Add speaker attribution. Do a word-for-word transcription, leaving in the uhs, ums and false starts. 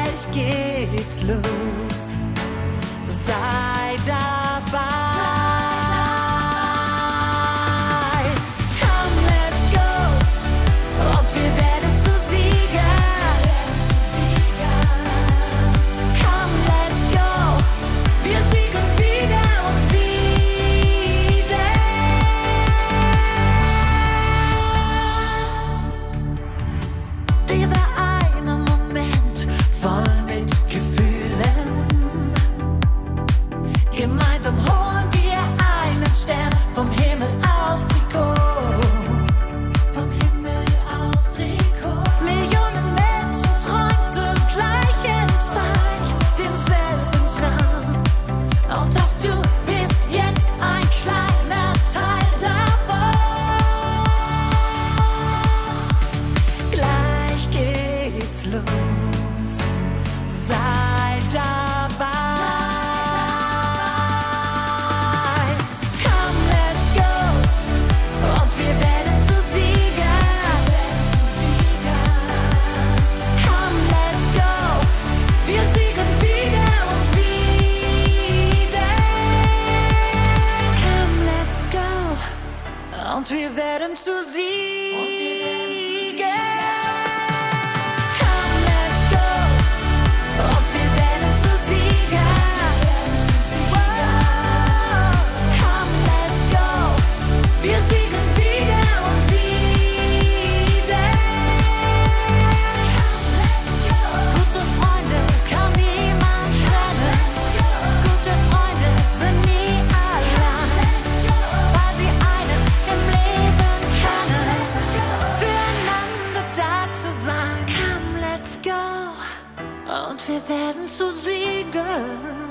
Speaker 1: gleich geht's los. Sei dabei. Komm, let's go. Und wir werden zu Siegern. Komm, let's go. Wir siegen wieder und wieder. Dieser eine Moment voll mit Gefühlen. Gemeinsam holen wir einen Stern vom Himmel aufs Trikot. Vom Himmel aufs Trikot. Millionen Menschen träumen zur gleichen Zeit denselben Traum. Und doch du bist jetzt ein kleiner Teil davon. Gleich geht's los. Sei dabei. Komm, let's go. Und wir werden zu Siegern. Komm, let's go. Wir siegen wieder und wieder. Komm, let's go. Und wir werden zu Siegern. Komm, let's go. Und wir werden zu Siegern. Wow. Komm, let's go. Wir siegen wieder und wieder. Komm, let's go. Gute Freunde kann niemand trennen. Gute Freunde sind nie allein, weil sie eines im Leben können: füreinander da zu sein. Komm, let's go. Und wir werden zu Siegern.